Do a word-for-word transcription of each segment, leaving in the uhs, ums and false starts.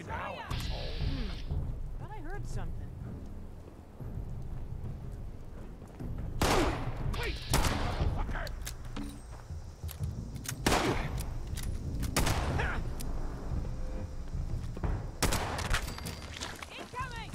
now, asshole. Hmm. Thought I heard something. Wait, motherfucker! Incoming!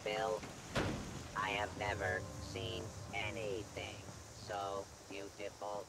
Bill, I have never seen anything so beautiful.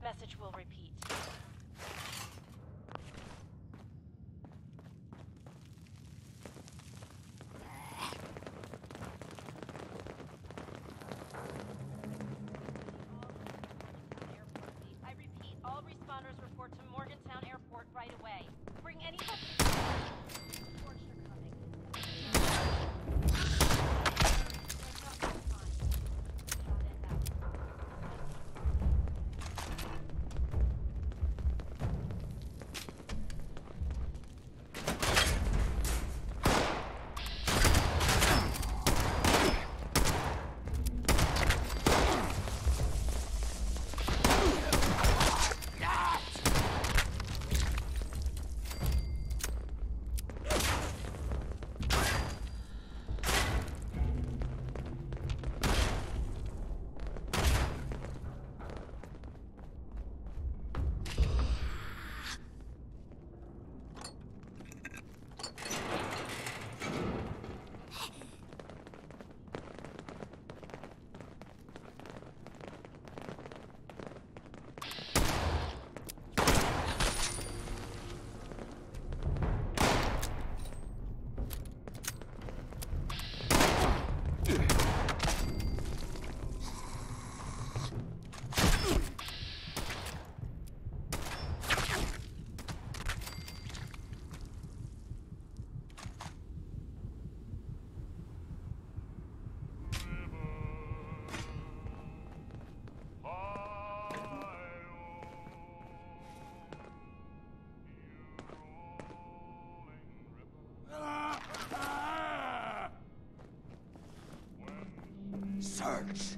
message will repeat. I repeat, all responders report to Morgantown Airport right away. Bring any help. Reports are coming. Search!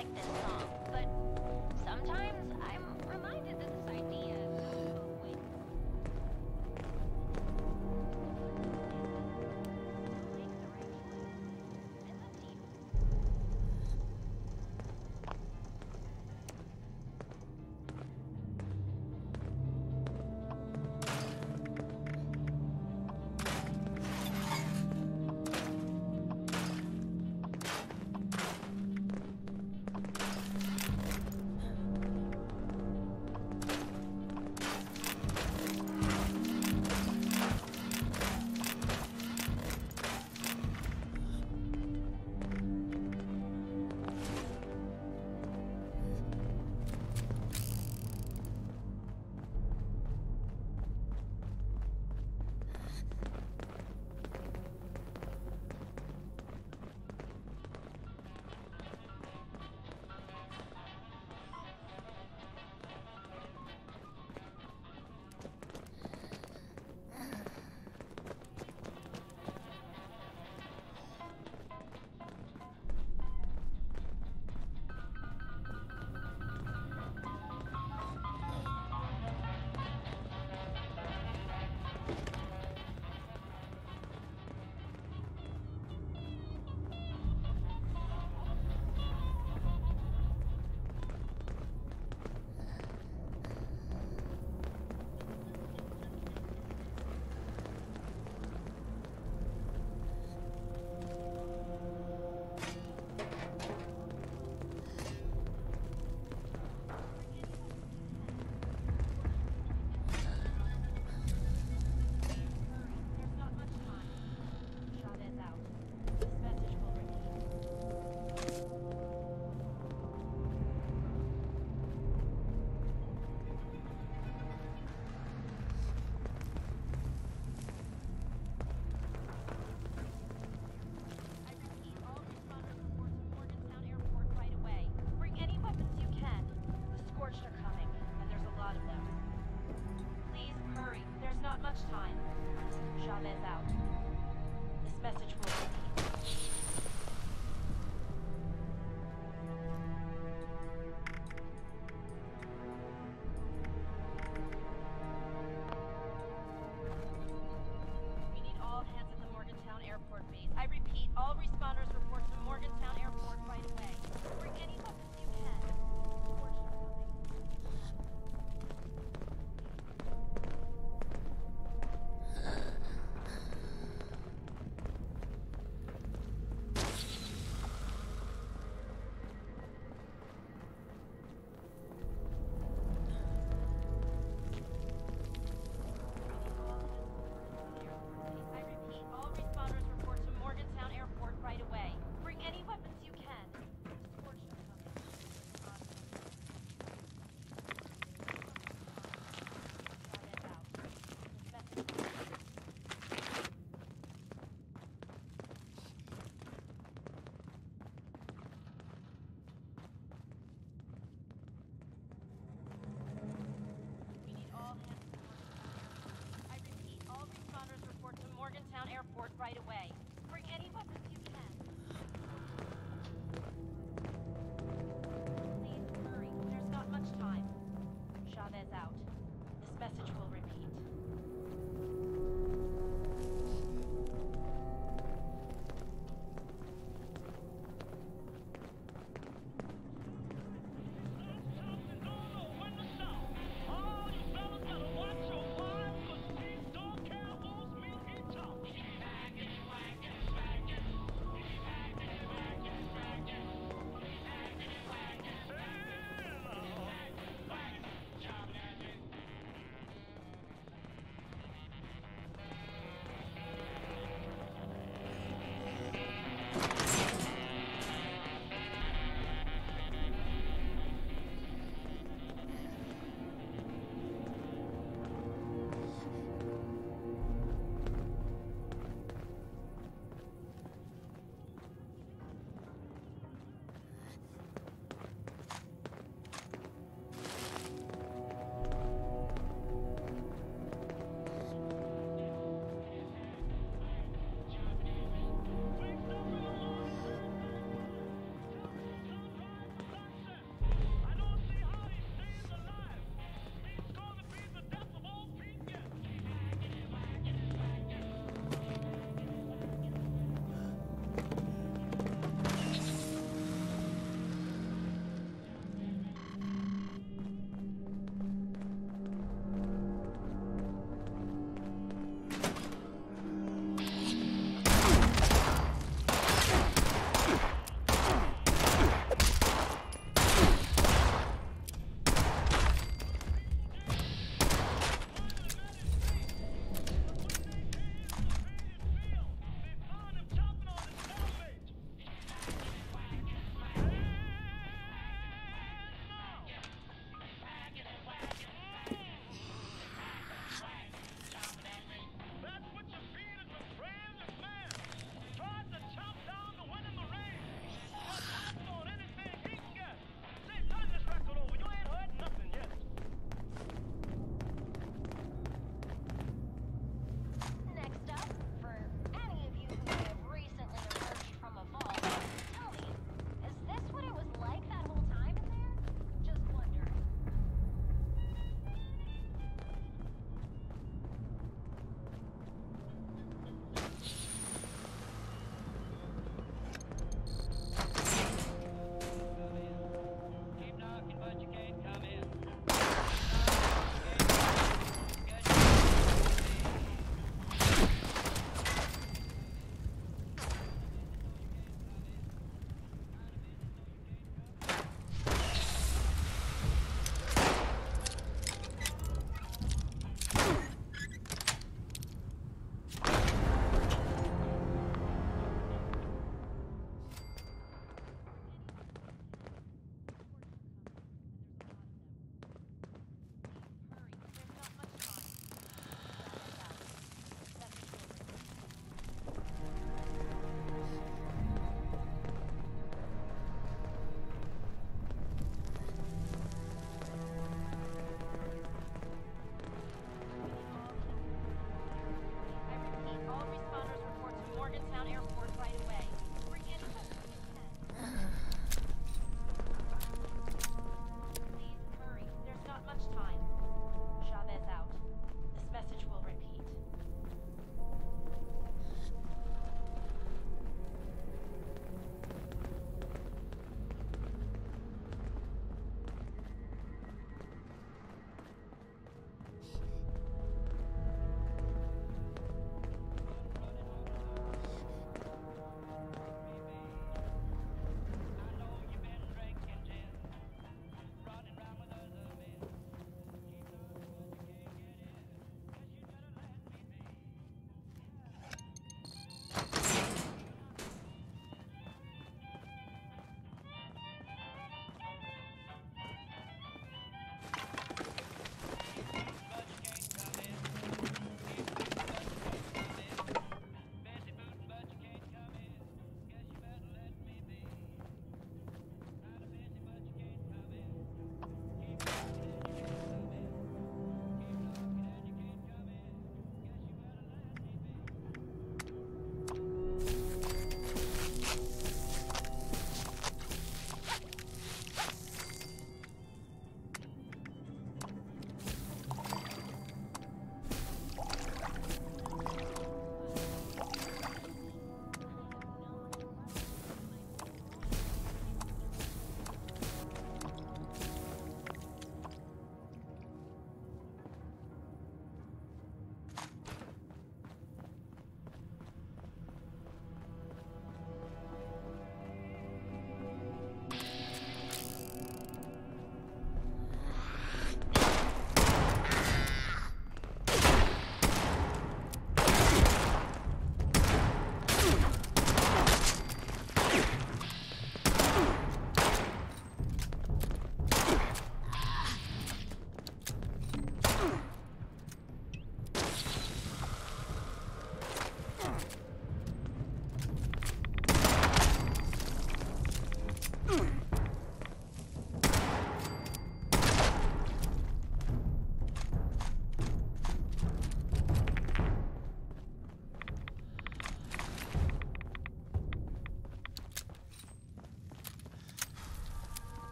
like this song, but sometimes I'm reminded that this idea doesn't go away. Make the right choice. It's up to you.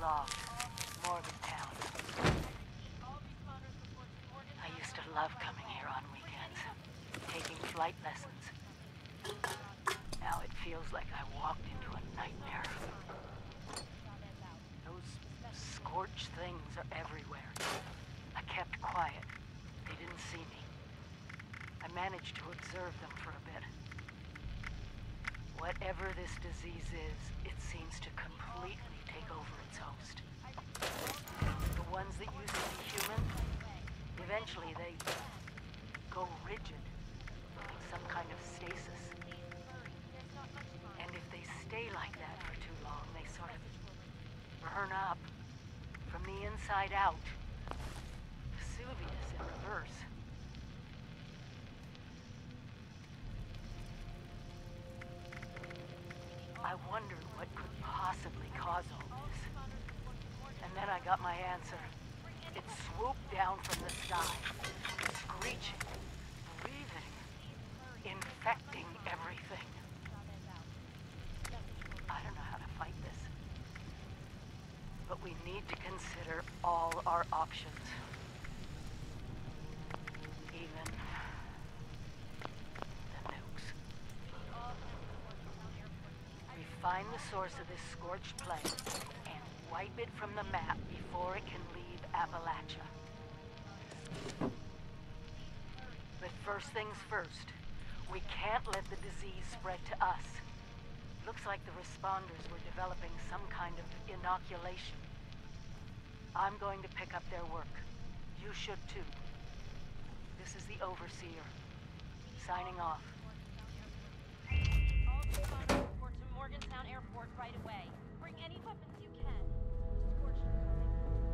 logged. Morgantown. I used to love coming here on weekends, taking flight lessons. Now it feels like I walked into a nightmare. Those scorched things are everywhere. I kept quiet. They didn't see me. I managed to observe them for a bit. Whatever this disease is, it seems to completely take over its host. The ones that used to be human, eventually they go rigid, like some kind of stasis. And if they stay like that for too long, they sort of burn up from the inside out. Vesuvius in reverse. I wondered what could possibly cause all this. And then I got my answer. It swooped down from the sky, screeching, breathing, infecting everything. I don't know how to fight this. But we need to consider all our options. Even the nukes. We find the source of this scorched planet and wipe it from the map before it can leave Appalachia. But first things first, we can't let the disease spread to us. Looks like the responders were developing some kind of inoculation. I'm going to pick up their work. You should too. This is the Overseer. Signing off. All responders report to Morgantown Airport right away. Bring any weapons you can. The Scorched are coming.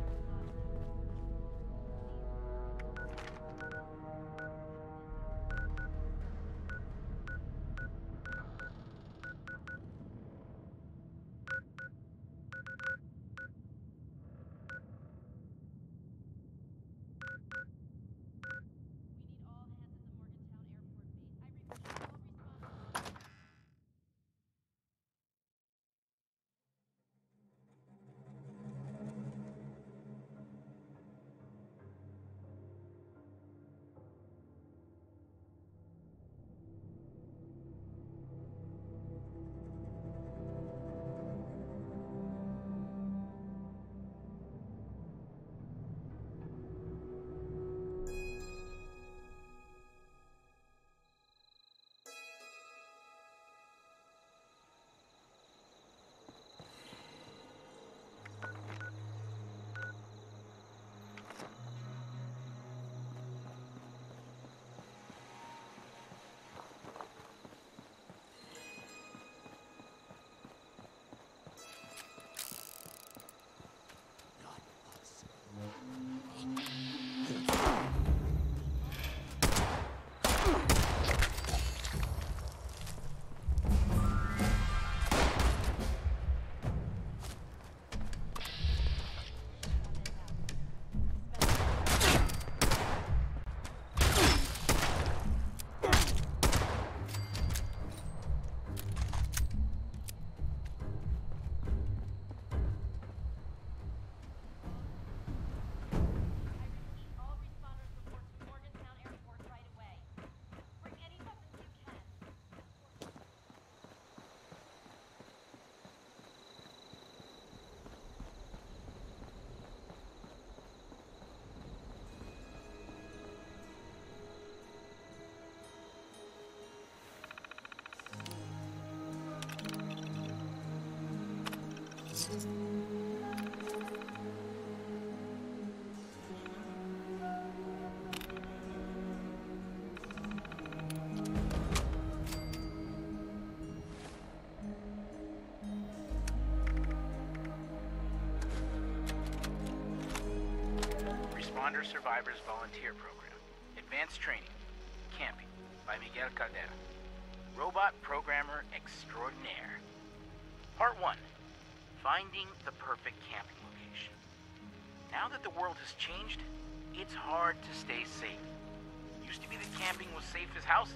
Responder Survivors Volunteer Program. Advanced Training. Camping by Miguel Caldera. Robot Programmer Extraordinaire. Part one. Finding the perfect camping location. Now that the world has changed, it's hard to stay safe. Used to be that camping was safe as houses.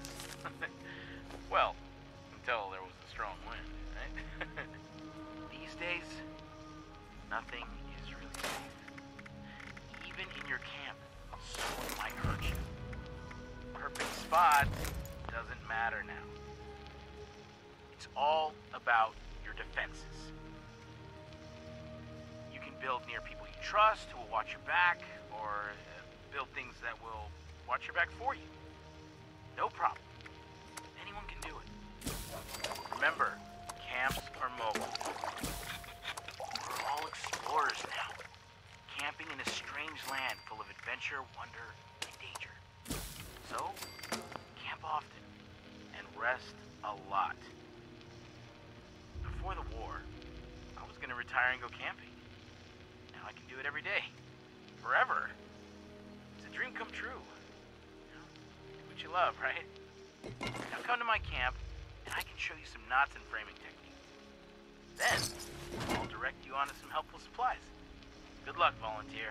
Well, until there was a strong wind, right? These days, Nothing is really safe. Even in your camp, someone might hurt you. Perfect spot doesn't matter now. It's all about your defenses. You can build near people you trust who will watch your back, or uh, build things that will watch your back for you. No problem. Anyone can do it. Remember, camps are mobile. We're all explorers now, camping in a strange land full of adventure, wonder, and danger. So, camp often, and rest a lot. Before the war, I was gonna retire and go camping. Now I can do it every day. Forever. It's a dream come true. You know, do what you love, right? Now come to my camp, and I can show you some knots and framing techniques. Then, I'll direct you onto some helpful supplies. Good luck, volunteer.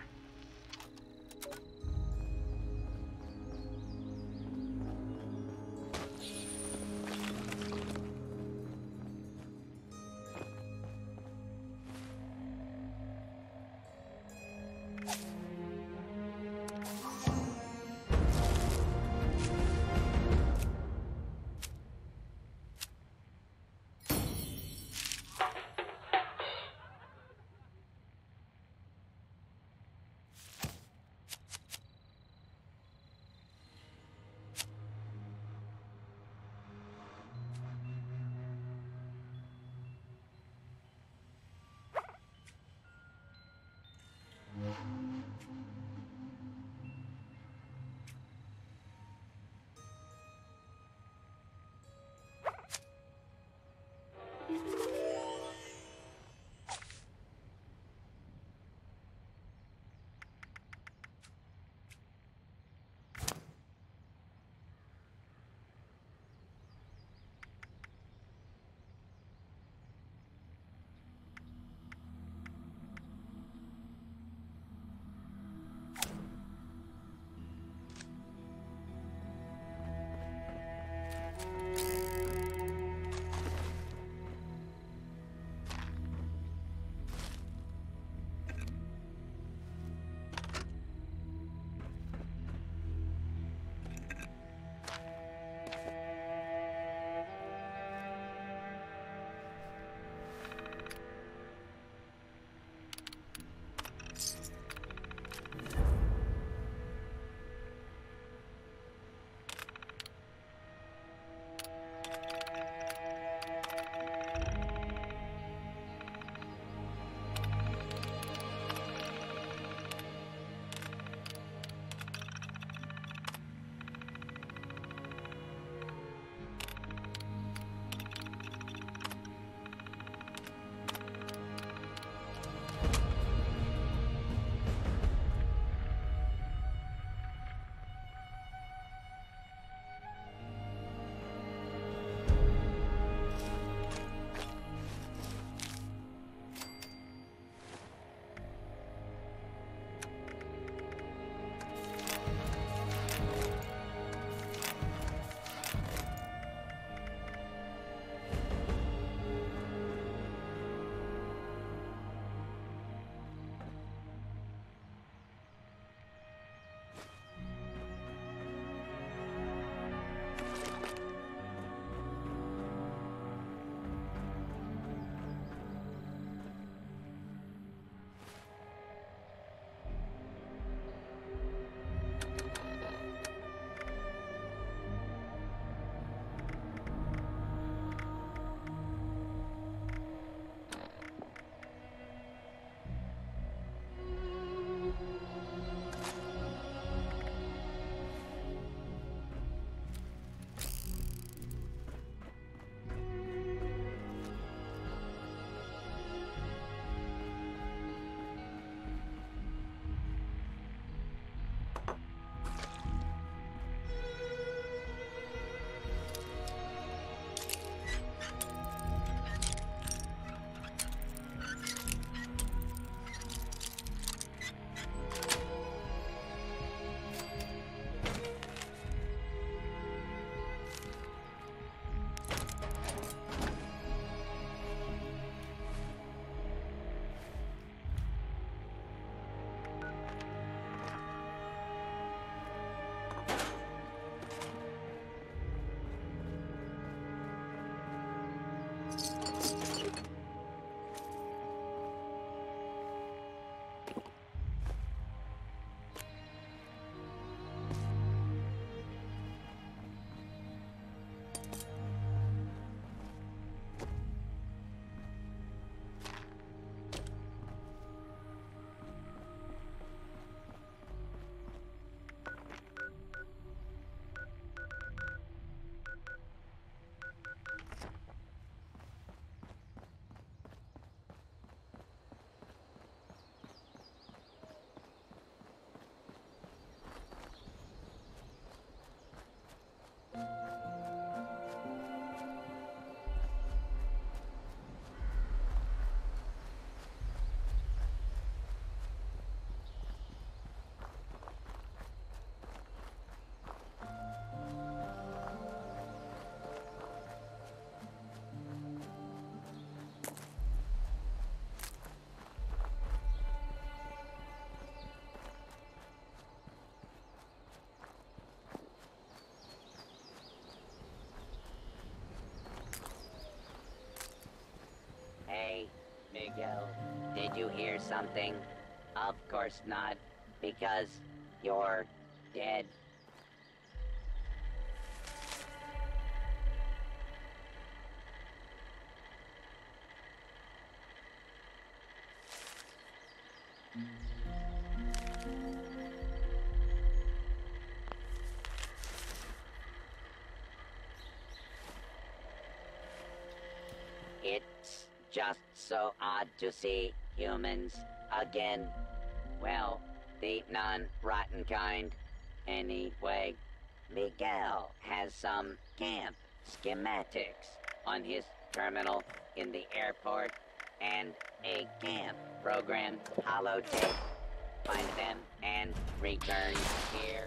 Did you hear something? Of course not, because you're dead. It's just so odd to see humans again. Well, the non-rotten kind. Anyway, Miguel has some camp schematics on his terminal in the airport and a camp program holotape. Find them and return here.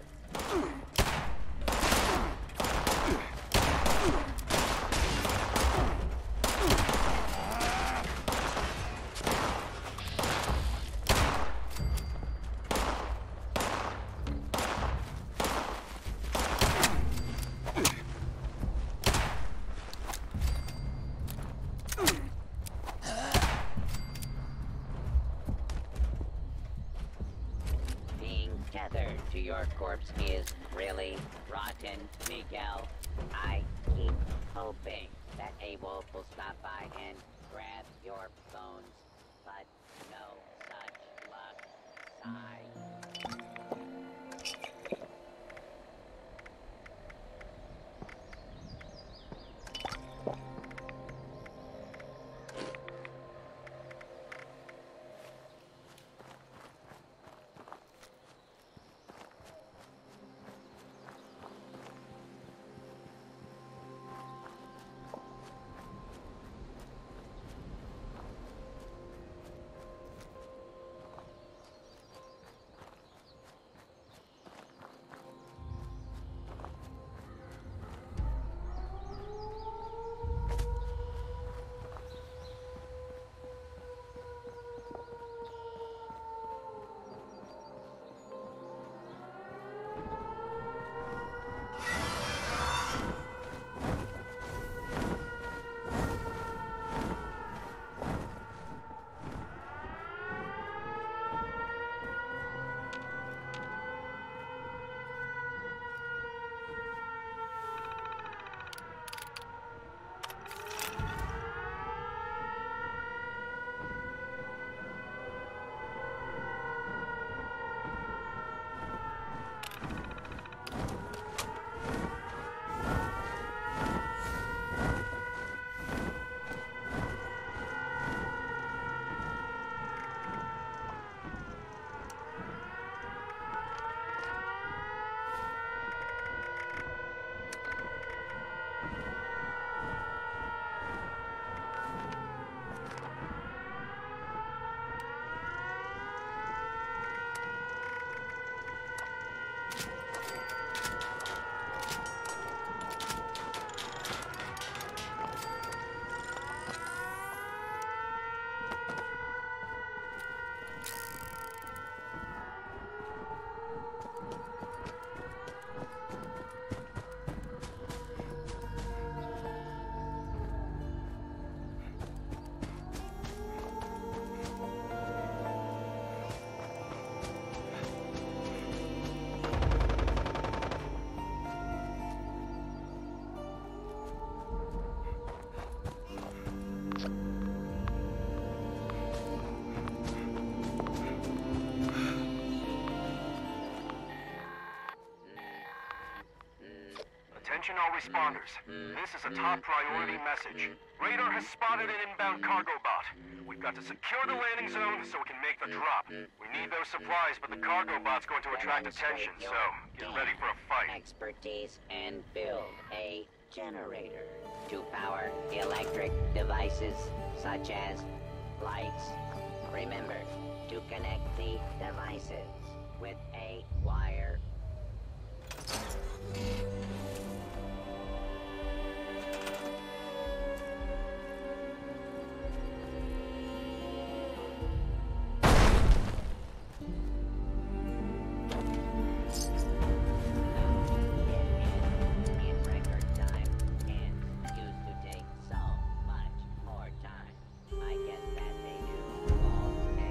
Tethered to your corpse is really rotten, Miguel. I keep hoping that a wolf will stop by and grab your bones, but no such luck. Sigh. Attention all responders. This is a top priority message. Radar has spotted an inbound cargo bot. We've got to secure the landing zone so we can make the drop. We need those supplies, but the cargo bot's going to attract attention, so get ready for a fight. Expertise and build a generator to power electric devices such as lights. Remember to connect the devices with a wire. Used to take so much more time. I guess that they do all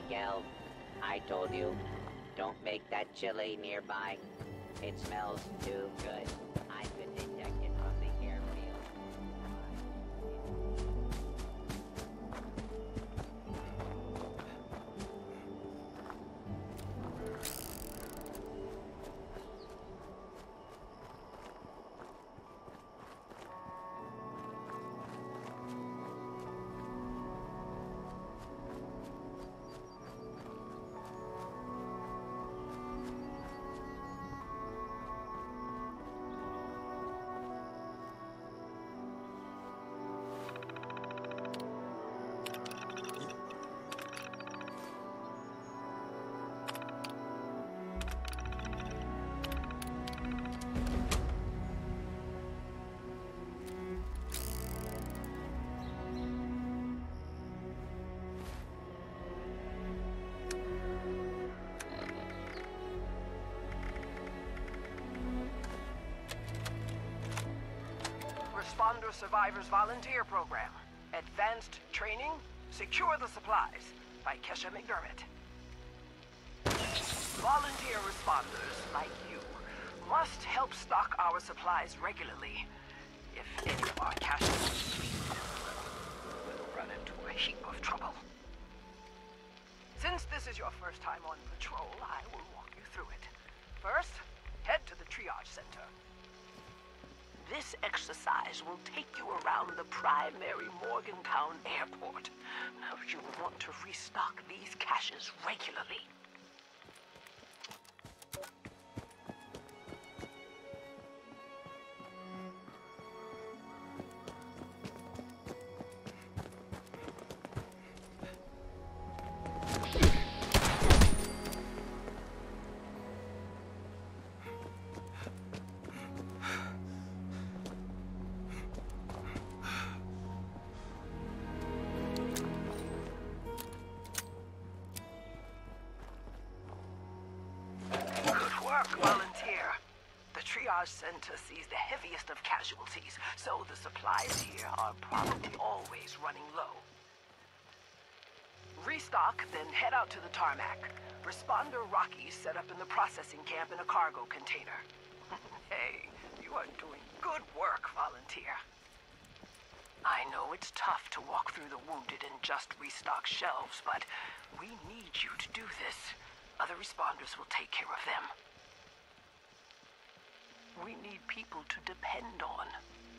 Miguel, I told you, don't make that chili nearby. It smells too good. I could detect it from the airfield. Responder Survivors Volunteer Program. Advanced Training, Secure the Supplies by Kesha McDermott. Volunteer responders like you must help stock our supplies regularly. If any of our caches are depleted, we'll run into a heap of trouble. Since this is your first time on patrol, I will walk you through it. First, head to the triage center. This exercise will take you around the primary Morgantown airport. Now, you will want to restock these caches regularly. Volunteer. The triage center sees the heaviest of casualties, so the supplies here are probably always running low. Restock, then head out to the tarmac. Responder Rocky's set up in the processing camp in a cargo container. Hey, you are doing good work, Volunteer. I know it's tough to walk through the wounded and just restock shelves, but we need you to do this. Other responders will take care of them. We need people to depend on.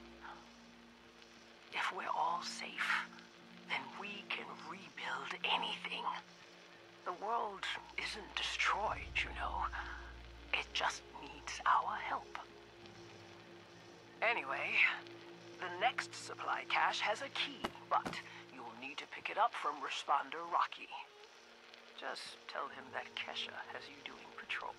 If we're all safe, then we can rebuild anything. The world isn't destroyed, you know. It just needs our help. Anyway, the next supply cache has a key, but you'll need to pick it up from Responder Rocky. Just tell him that Kesha has you doing patrols.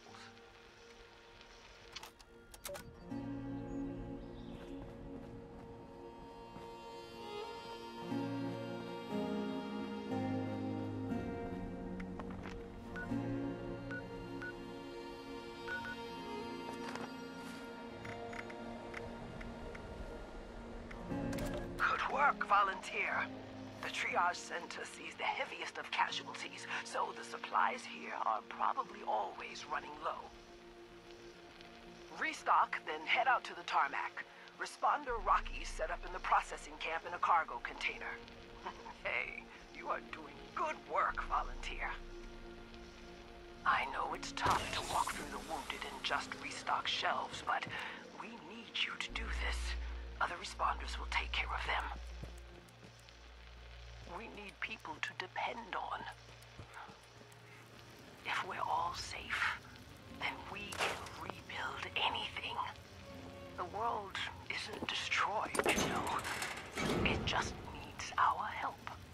Good work, Volunteer. The triage center sees the heaviest of casualties, so the supplies here are probably always running low. Restock, then head out to the tarmac. Responder Rocky's set up in the processing camp in a cargo container. Hey, you are doing good work, Volunteer. I know it's tough to walk through the wounded and just restock shelves, but we need you to do this. Other responders will take care of them. We need people to depend on. If we're all safe, then we can rebuild anything. The world isn't destroyed, you know. It just needs our help.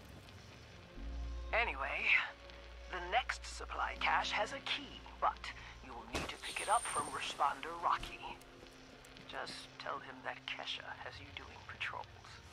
Anyway, the next supply cache has a key, but you'll need to pick it up from Responder Rocky. Just tell him that Kesha has you doing patrols.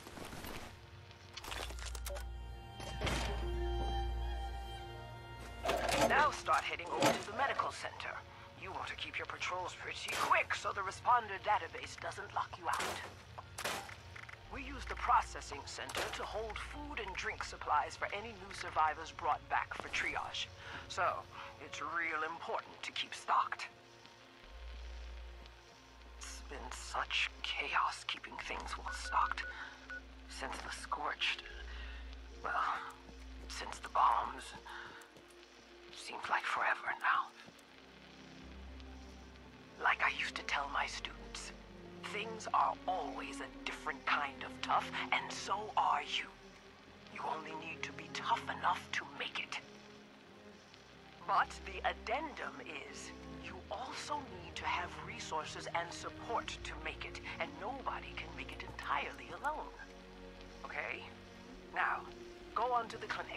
Now start heading over to the medical center. You want to keep your patrols pretty quick so the responder database doesn't lock you out. We use the processing center to hold food and drink supplies for any new survivors brought back for triage. So, it's real important to keep stocked. It's been such chaos keeping things well stocked. Since the Scorched... well, since the bombs. Seems like forever now. Like I used to tell my students, things are always a different kind of tough, and so are you. You only need to be tough enough to make it. But the addendum is, you also need to have resources and support to make it, and nobody can make it entirely alone. Okay? Now, go on to the clinic.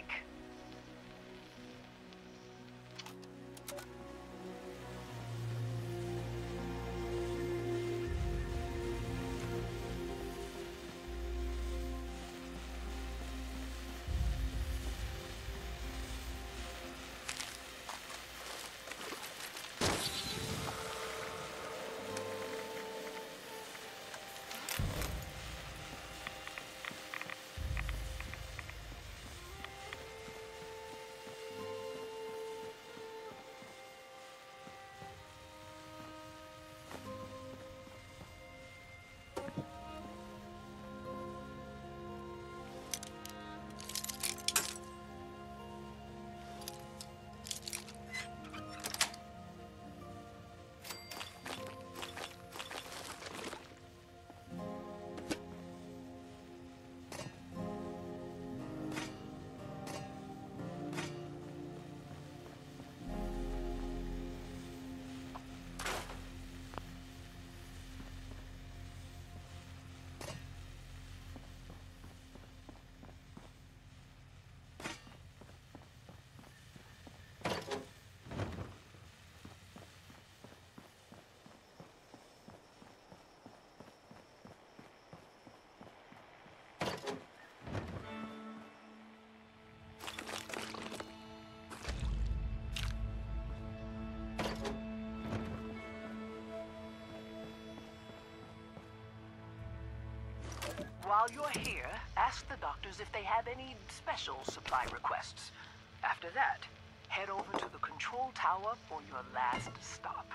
While you're here, ask the doctors if they have any special supply requests. After that, head over to the control tower for your last stop.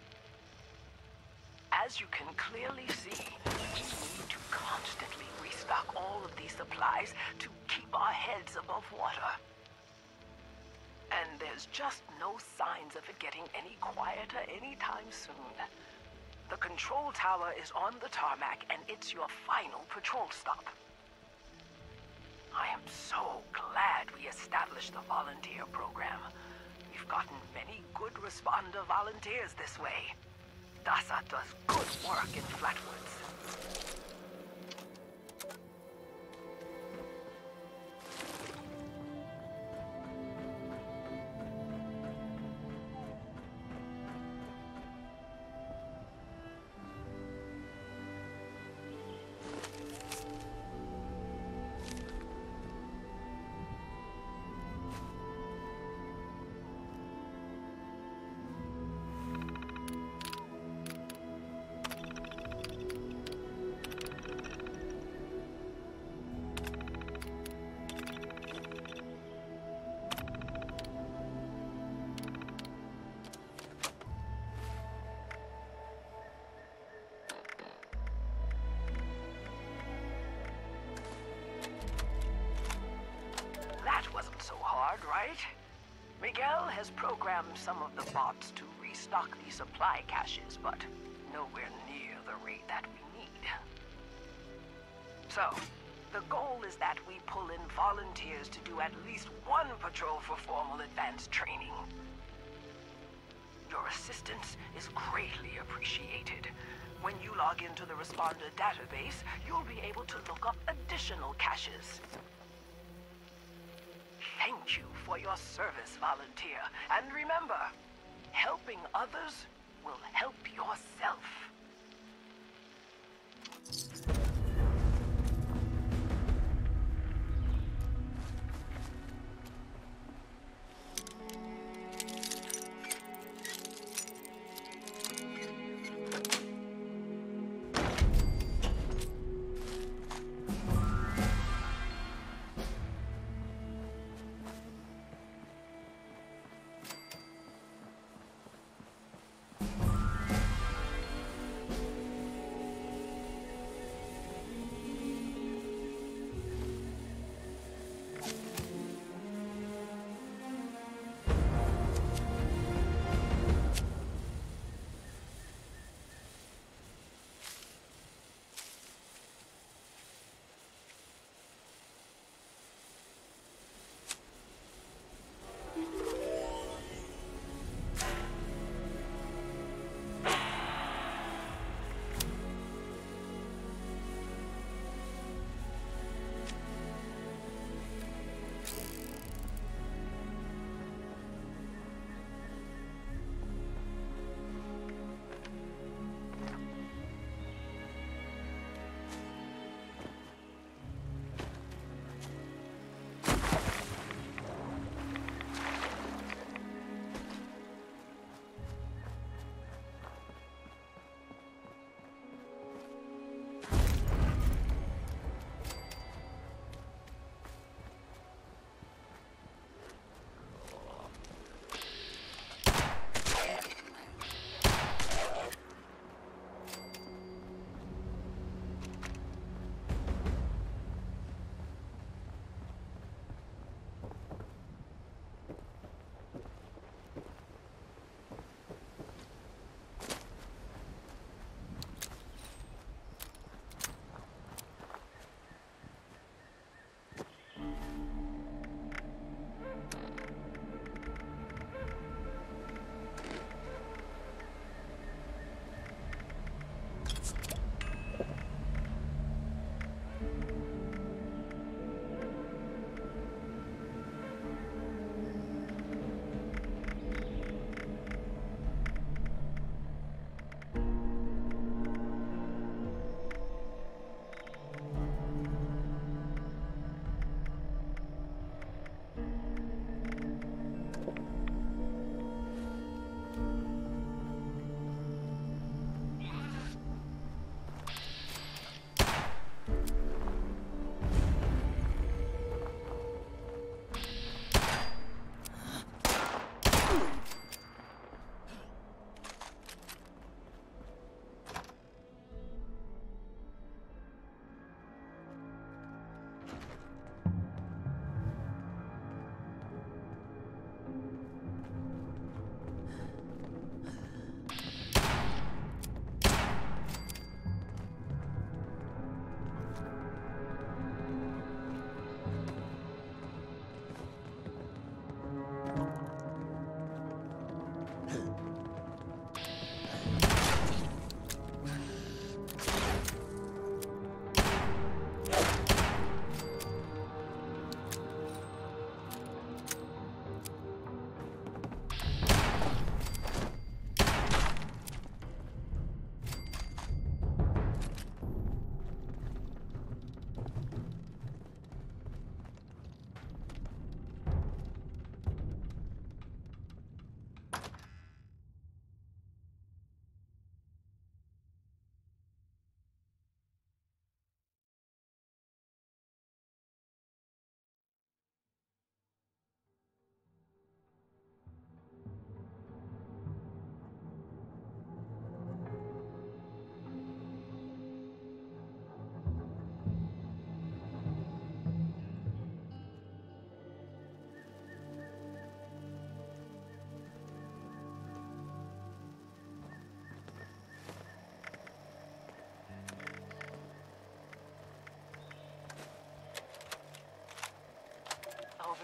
As you can clearly see, we need to constantly restock all of these supplies to keep our heads above water. And there's just no signs of it getting any quieter anytime soon. The control tower is on the tarmac, and it's your final patrol stop. I am so glad we established the volunteer program. We've gotten many good responder volunteers this way. DASA does good work in Flatwoods. Right? Miguel has programmed some of the bots to restock the supply caches, but nowhere near the rate that we need. So, the goal is that we pull in volunteers to do at least one patrol for formal advanced training. Your assistance is greatly appreciated. When you log into the responder database, you'll be able to look up additional caches. Thank you for your service, volunteer. And remember, helping others will help yourself.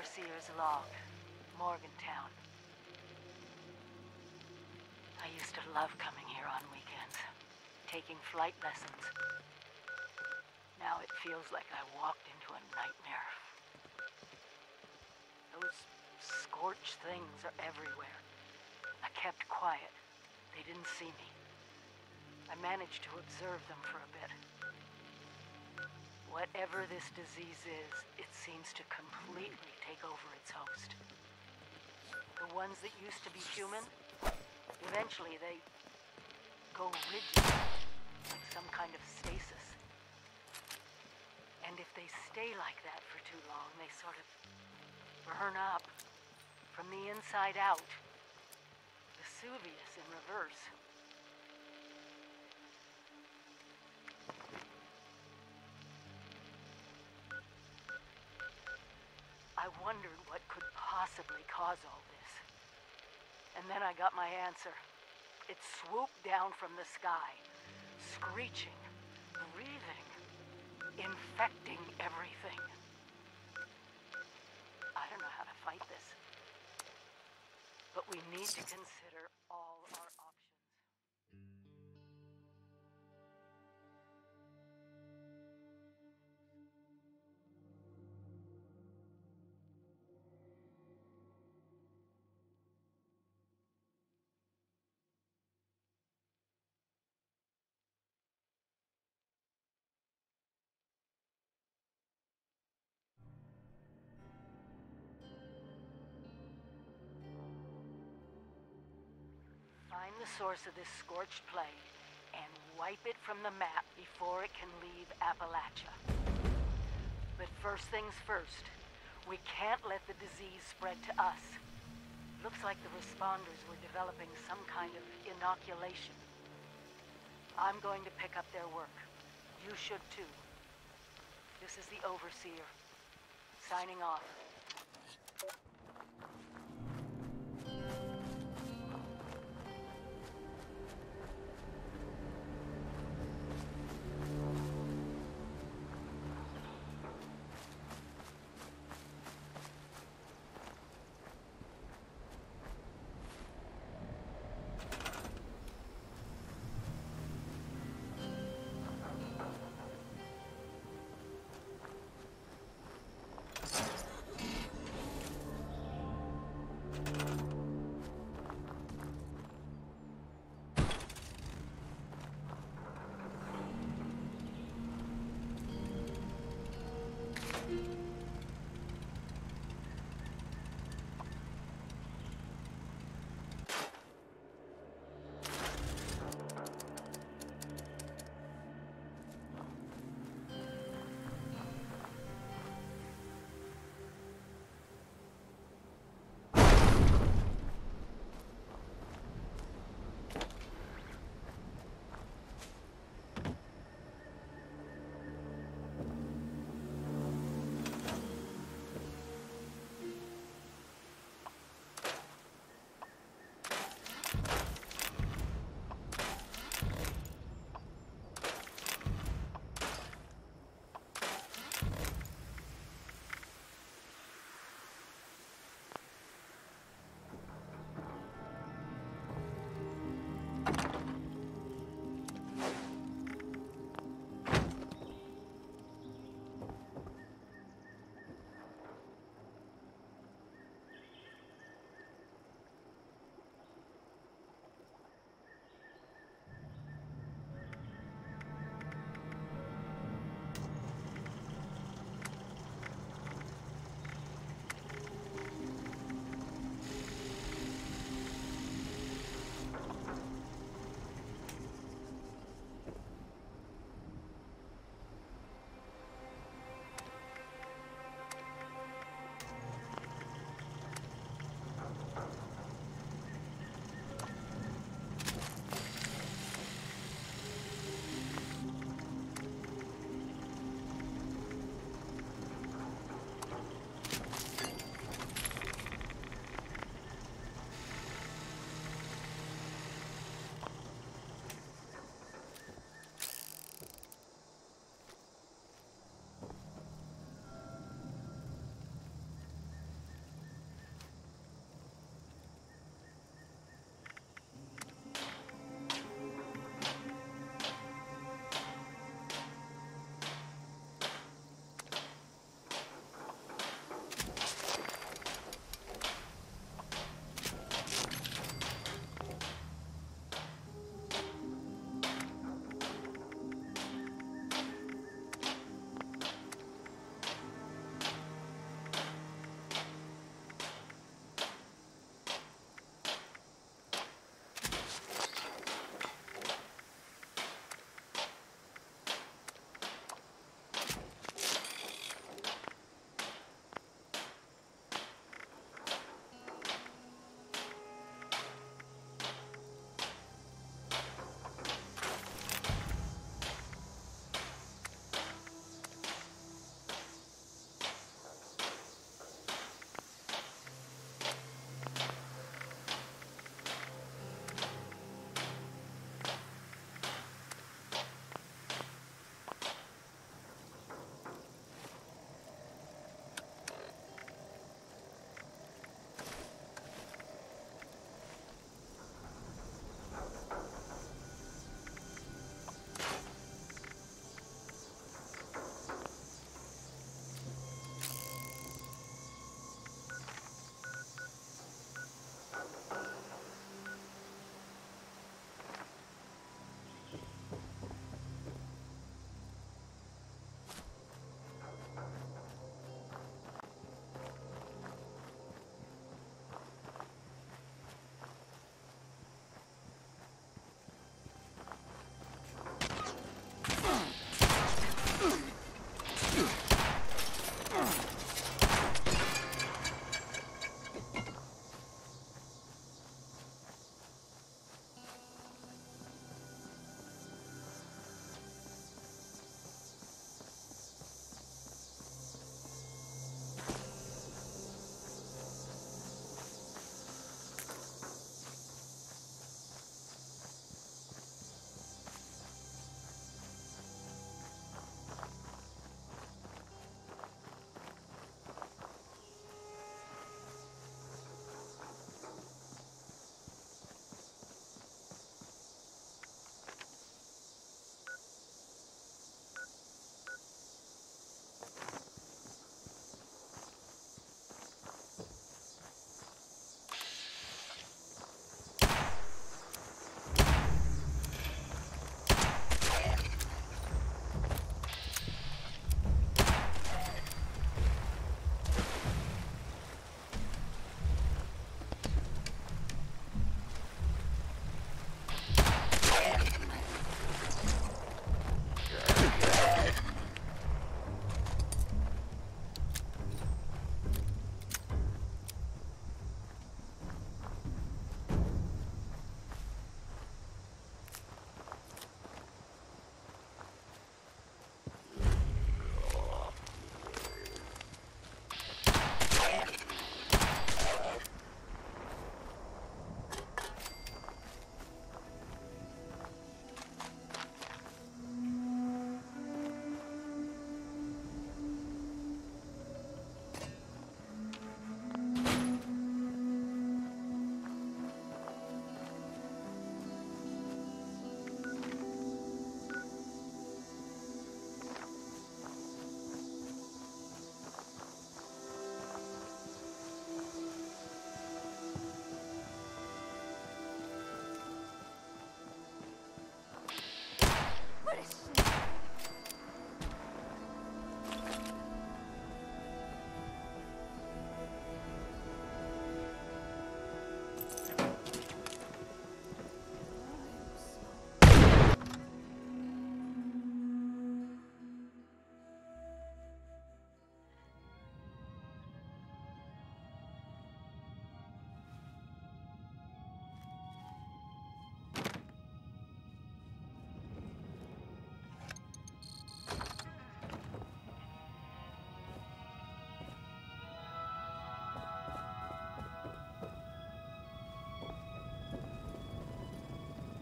Overseer's log, Morgantown. I used to love coming here on weekends, taking flight lessons. Now it feels like I walked into a nightmare. Those scorched things are everywhere. I kept quiet. They didn't see me. I managed to observe them for a bit. Whatever this disease is, it seems to completely take over its host. The ones that used to be human, eventually they go rigid, like some kind of stasis. And if they stay like that for too long, they sort of burn up from the inside out. Vesuvius in reverse. I wondered what could possibly cause all this. And then I got my answer. It swooped down from the sky, screeching, breathing, infecting everything. I don't know how to fight this. But we need to consider all our options. Find the source of this scorched plague and wipe it from the map before it can leave Appalachia. But first things first, we can't let the disease spread to us. Looks like the responders were developing some kind of inoculation. I'm going to pick up their work. You should too. This is the Overseer, signing off.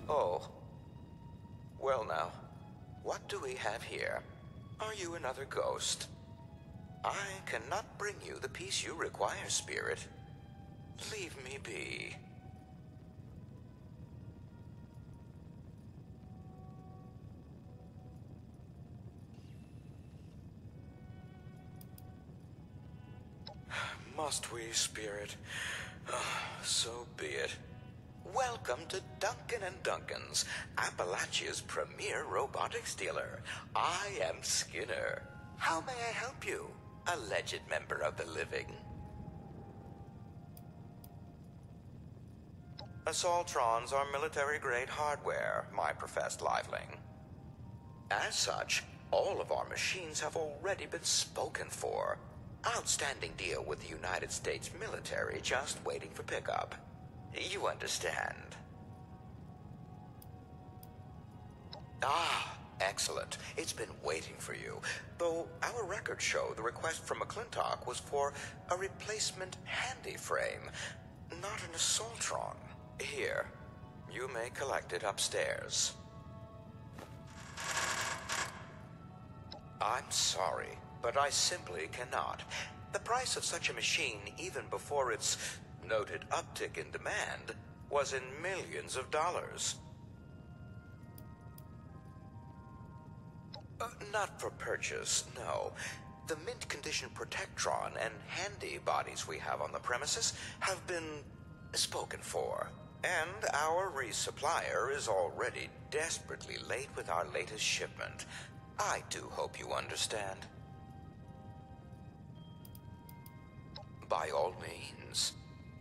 Oh. Well now, what do we have here? Are you another ghost? I cannot bring you the peace you require, Spirit. Leave me be. Must we, Spirit? Oh, so be it. Welcome to Duncan and Duncan's, Appalachia's premier robotics dealer. I am Skinner. How may I help you, alleged member of the living? Assaultrons are military-grade hardware, my professed liveling. As such, all of our machines have already been spoken for. Outstanding deal with the United States military, just waiting for pickup. You understand? Ah, excellent. It's been waiting for you. Though our records show the request from McClintock was for a replacement handy frame, not an Assaultron. Here, you may collect it upstairs. I'm sorry, but I simply cannot. The price of such a machine, even before its noted uptick in demand, was in millions of dollars. Uh, not for purchase, no. The mint condition Protectron and handy bodies we have on the premises have been spoken for. And our resupplier is already desperately late with our latest shipment. I do hope you understand. By all means.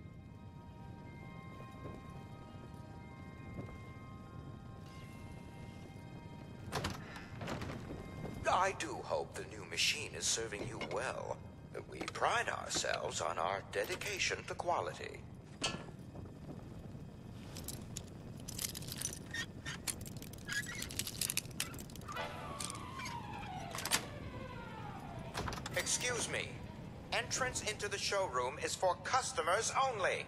I do hope the new machine is serving you well. We pride ourselves on our dedication to quality. Excuse me. Entrance into the showroom is for customers only.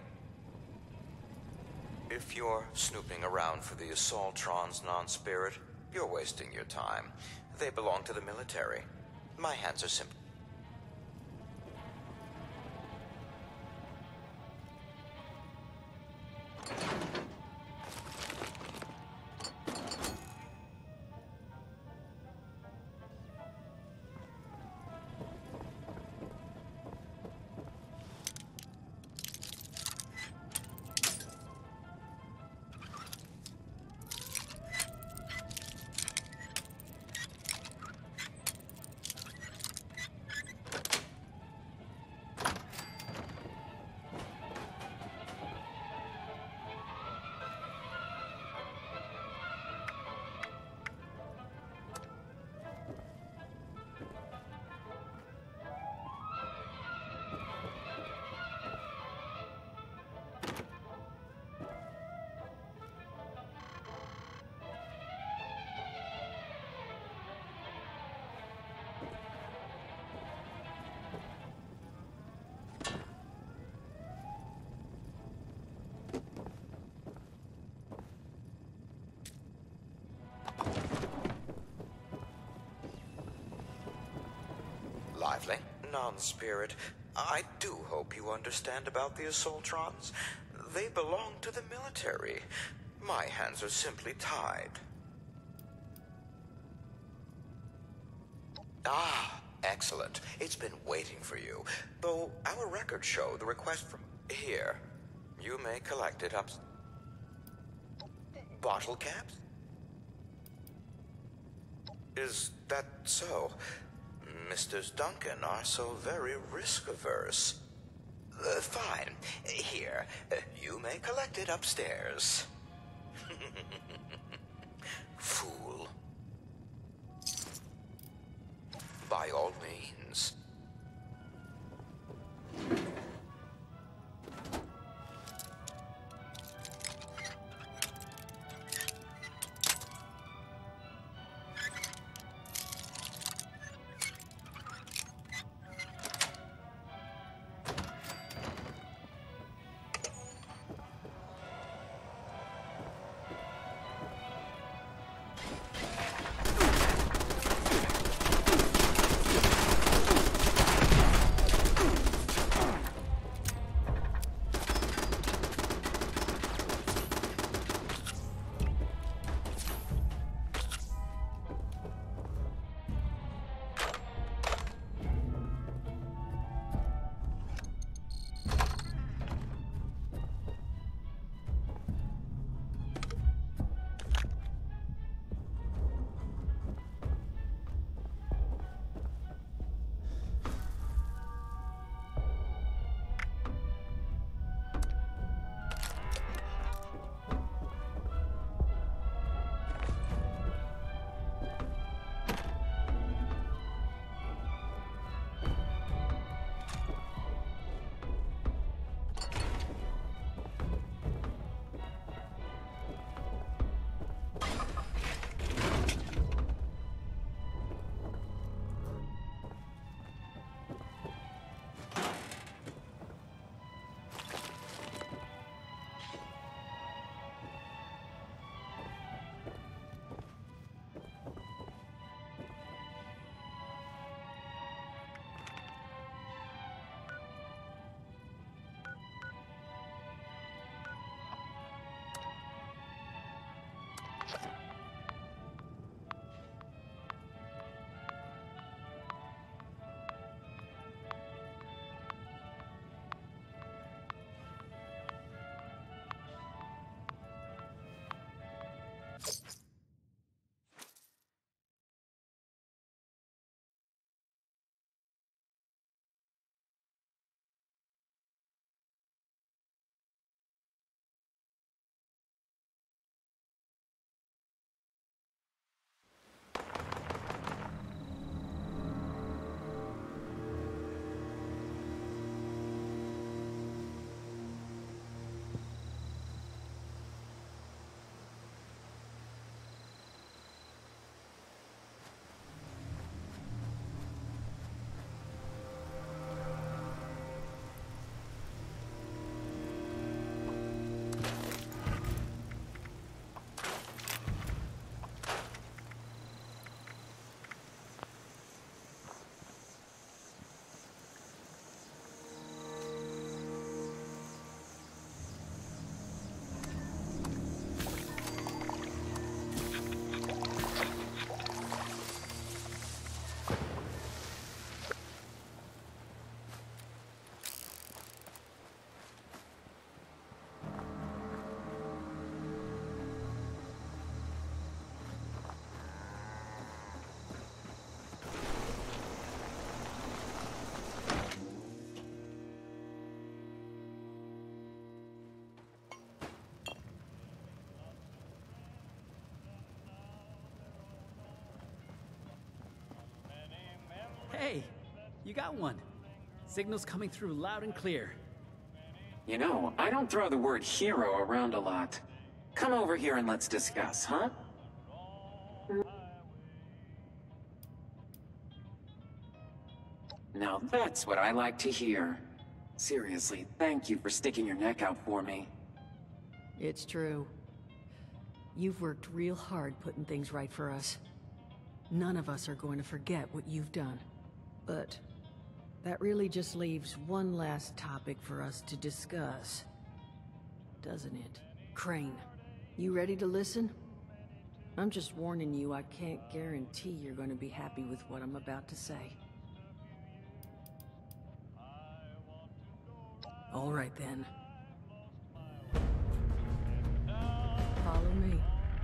If you're snooping around for the Assaultrons, non-spirit, you're wasting your time. They belong to the military. My hands are simple. Lively, non-spirit, I do hope you understand about the Assaultrons. They belong to the military. My hands are simply tied. Ah, excellent. It's been waiting for you. Though our records show the request from... Here, you may collect it up... Bottle caps? Is that so? Misters Duncan are so very risk-averse. Uh, fine. Here, uh, you may collect it upstairs. Fool. By all means. you got one. Signal's coming through loud and clear. You know, I don't throw the word hero around a lot. Come over here and let's discuss, huh? Now that's what I like to hear. Seriously, thank you for sticking your neck out for me. It's true. You've worked real hard putting things right for us. None of us are going to forget what you've done. But that really just leaves one last topic for us to discuss. Doesn't it? Crane, you ready to listen? I'm just warning you, I can't guarantee you're going to be happy with what I'm about to say. All right then. Follow me.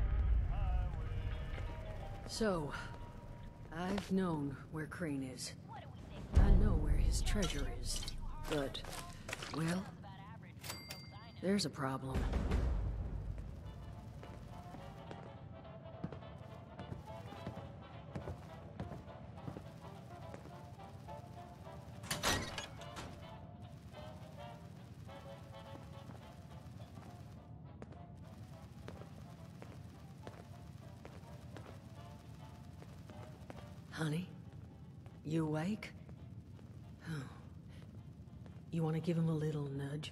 So, I've known where Crane is. I know where his treasure is. But, well, there's a problem. Honey, you awake? Oh. You want to give him a little nudge?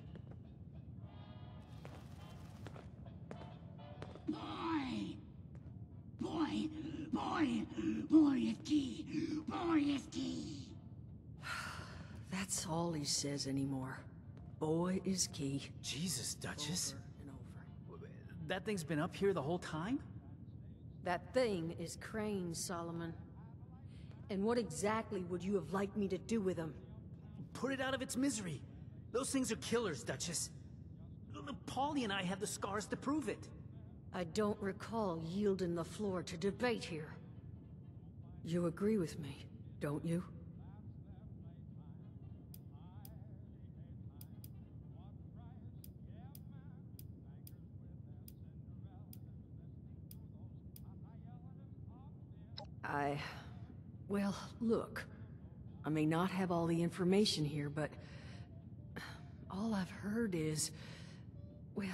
Boy! Boy! Boy! Boy is key! Boy is key! That's all he says anymore. Boy is key. Jesus, Duchess. Over and over. That thing's been up here the whole time? That thing is Crane, Solomon. And what exactly would you have liked me to do with him? Put it out of its misery. Those things are killers, Duchess. Paulie and I have the scars to prove it. I don't recall yielding the floor to debate here. You agree with me, don't you? I... Well, look. I may not have all the information here, but... all I've heard is... well...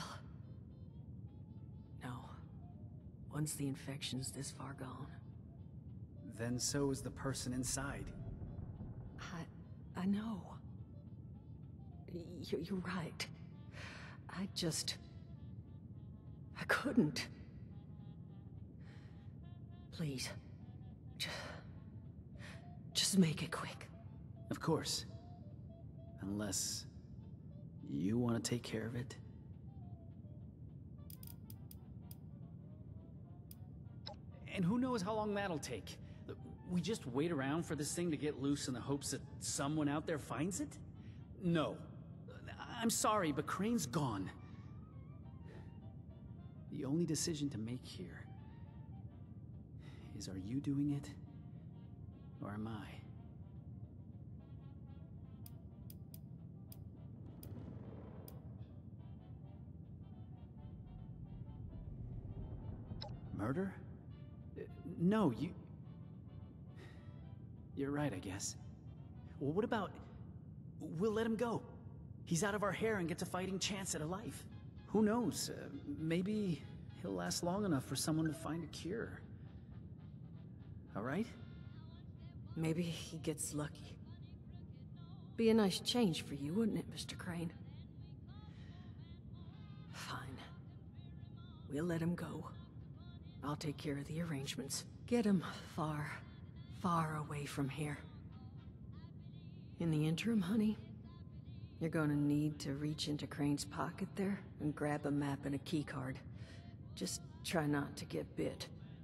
no. Once the infection's this far gone... Then so is the person inside. I... I know. Y- you're right. I just... I couldn't. Please. Just... Just make it quick. Of course. Unless... you want to take care of it? And who knows how long that'll take? We just wait around for this thing to get loose in the hopes that someone out there finds it? No. I'm sorry, but Crane's gone. The only decision to make here is, are you doing it? Or am I? Murder? Uh, no, you... You're right, I guess. Well, what about... we'll let him go. He's out of our hair and gets a fighting chance at a life. Who knows? Uh, maybe he'll last long enough for someone to find a cure. All right? Maybe he gets lucky. Be a nice change for you, wouldn't it, Mister Crane? Fine. We'll let him go. I'll take care of the arrangements. Get him far, far away from here. In the interim, honey, you're gonna need to reach into Crane's pocket there and grab a map and a keycard. Just try not to get bit.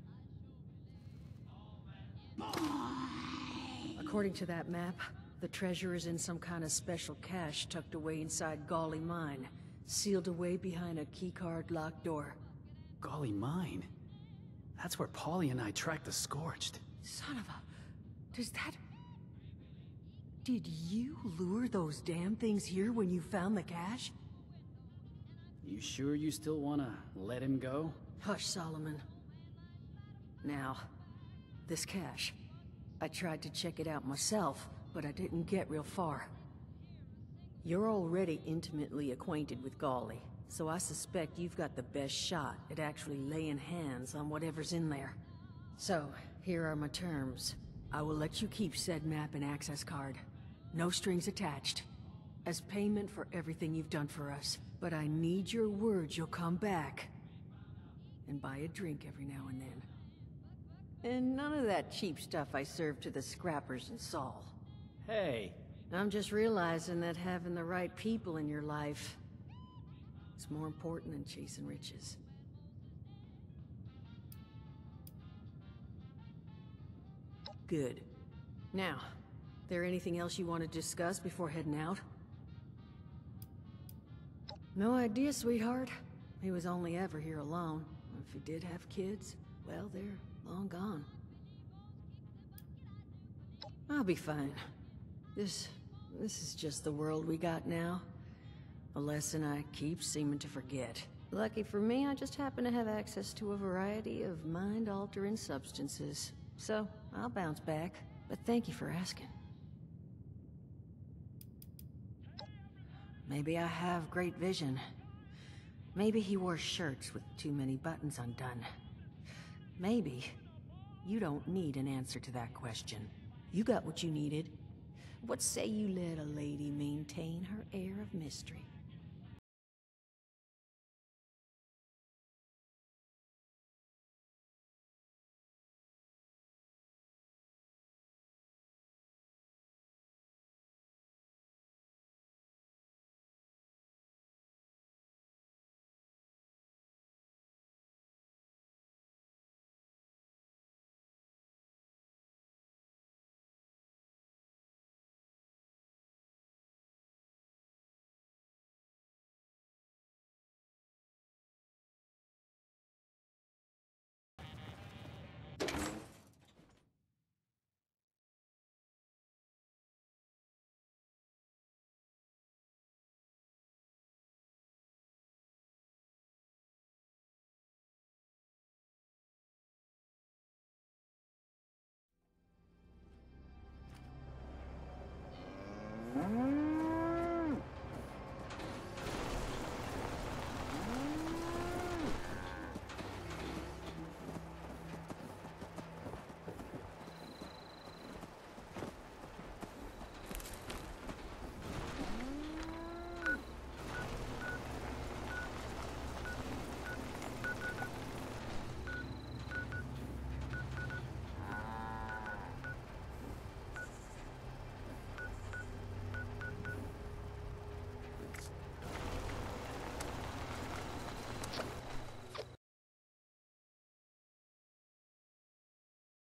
According to that map, the treasure is in some kind of special cache tucked away inside Golly Mine, sealed away behind a keycard locked door. Golly Mine? That's where Paulie and I tracked the Scorched. Son of a... Does that... Did you lure those damn things here when you found the cache? You sure you still wanna let him go? Hush, Solomon. Now, this cache. I tried to check it out myself, but I didn't get real far. You're already intimately acquainted with Gawley, so I suspect you've got the best shot at actually laying hands on whatever's in there. So, here are my terms. I will let you keep said map and access card. No strings attached. As payment for everything you've done for us. But I need your word you'll come back. And buy a drink every now and then. And none of that cheap stuff I serve to the scrappers in Saul. Hey. I'm just realizing that having the right people in your life is more important than chasing riches. Good. Now, there anything else you want to discuss before heading out? No idea, sweetheart. He was only ever here alone. If he did have kids, well, they're long gone. I'll be fine. This... this is just the world we got now. A lesson I keep seeming to forget. Lucky for me, I just happen to have access to a variety of mind-altering substances. So, I'll bounce back. But thank you for asking. Maybe I have great vision. Maybe he wore shirts with too many buttons undone. Maybe you don't need an answer to that question. You got what you needed. What say you let a lady maintain her air of mystery? Mm-hmm.